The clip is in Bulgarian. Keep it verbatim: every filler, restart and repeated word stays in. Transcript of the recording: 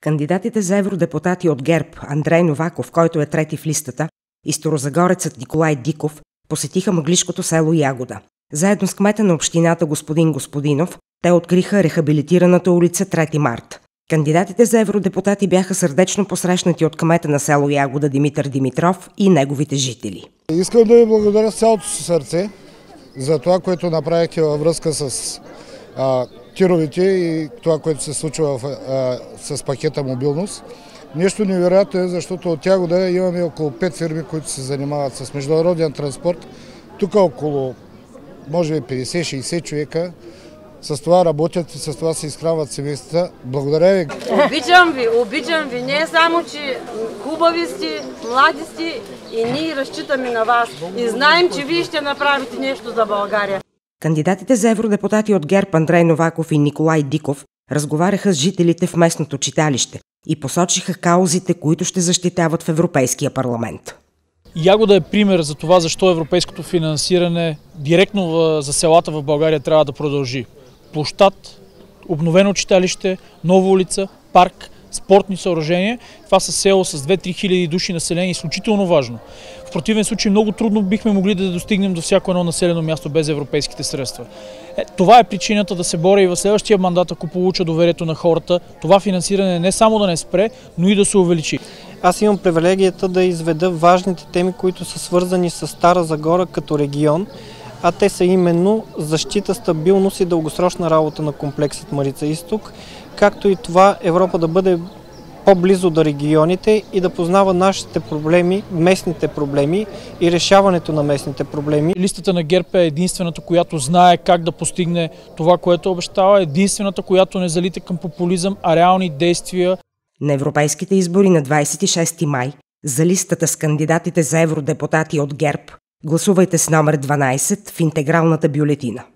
Кандидатите за евродепутати от ГЕРБ Андрей Новаков, който е трети в листата, и старозагорецът Николай Диков посетиха мъглишкото село Ягода. Заедно с кмета на общината господин Господинов, те откриха рехабилитираната улица Трети март. Кандидатите за евродепутати бяха сърдечно посрещнати от кмета на село Ягода Димитър Димитров и неговите жители. Искам да ви благодаря с цялото си сърце за това, което направихте във връзка с а, тировете и това, което се случва в, а, с пакета мобилност. Нещо невероятно е, защото от Ягода имаме около пет фирми, които се занимават с международен транспорт. Тук около, може би, петдесет-шейсет човека с това работят и с това се изхранват семействата. Благодаря ви. Обичам ви, обичам ви. Не само, че хубави сте, млади сте и ние разчитаме на вас. И знаем, че вие ще направите нещо за България. Кандидатите за евродепутати от ГЕРБ Андрей Новаков и Николай Диков разговаряха с жителите в местното читалище и посочиха каузите, които ще защитават в Европейския парламент. Ягода е пример за това, защо европейското финансиране директно за селата в България трябва да продължи. Площад, обновено читалище, нова улица, парк, спортни съоръжения. Това са село с две-три хиляди души население, изключително важно. В противен случай много трудно бихме могли да достигнем до всяко едно населено място без европейските средства. Е, това е причината да се боря и в следващия мандат, ако получа доверието на хората, това финансиране не само да не спре, но и да се увеличи. Аз имам привилегията да изведа важните теми, които са свързани с Стара Загора като регион, а те са именно защита, стабилност и дългосрочна работа на комплексът Марица Изток, както и това Европа да бъде по-близо до регионите и да познава нашите проблеми, местните проблеми и решаването на местните проблеми. Листата на ГЕРБ е единствената, която знае как да постигне това, което обещава, единствената, която не залита към популизъм, а реални действия. На европейските избори на двадесет и шести май за листата с кандидатите за евродепутати от ГЕРБ гласувайте с номер дванадесет в интегралната бюлетина.